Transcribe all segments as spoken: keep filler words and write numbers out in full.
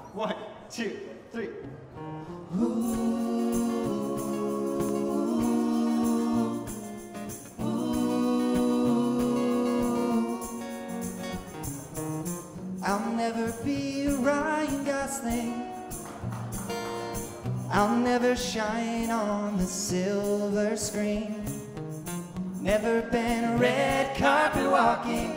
One, two, three. I'll never be Ryan Gosling. I'll never shine on the silver screen. Never been red carpet walking.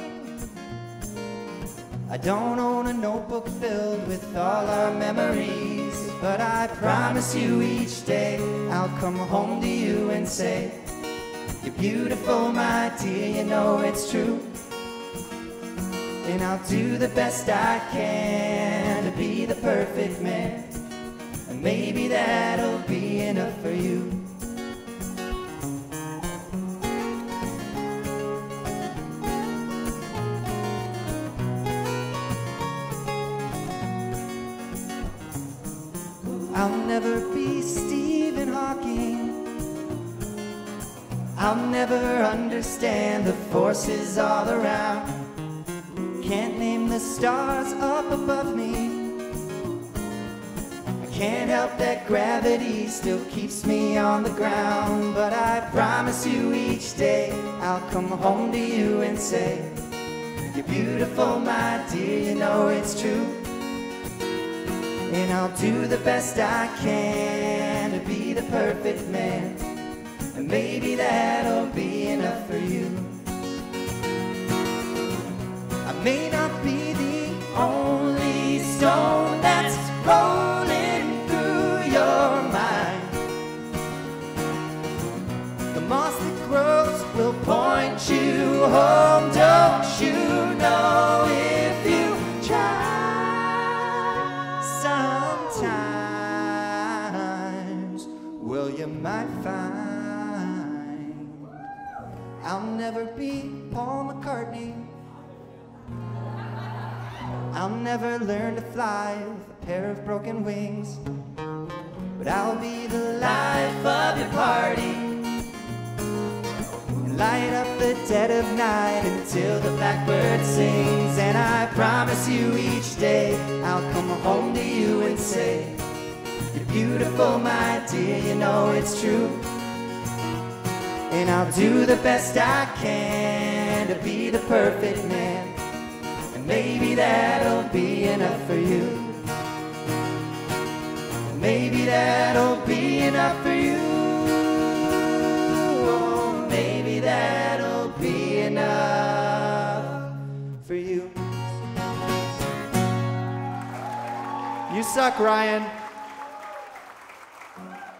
I don't own a notebook filled with all our memories, but I promise you each day I'll come home to you and say, you're beautiful, my dear, you know it's true. And I'll do the best I can to be the perfect man, and maybe that'll be enough for you. I'll never be Stephen Hawking. I'll never understand the forces all around. Can't name the stars up above me. I can't help that gravity still keeps me on the ground. But I promise you each day I'll come home to you and say, you're beautiful, my dear, you know it's true. And I'll do the best I can to be the perfect man, and maybe that'll be enough for you. I may not be the only stone that's rolling through your mind. The moss that grows will point you home, don't you know, if you try. Sometimes, well, you might find I'll never be Paul McCartney. I'll never learn to fly with a pair of broken wings, but I'll be the life of your party. Light up the dead of night until the blackbird sings. And I promise you each day I'll come home to you and say, you're beautiful, my dear, you know it's true. And I'll do the best I can to be the perfect man, and maybe that'll be enough for you. Maybe that'll be enough for you. Oh, maybe that'll be enough for you. You suck, Ryan.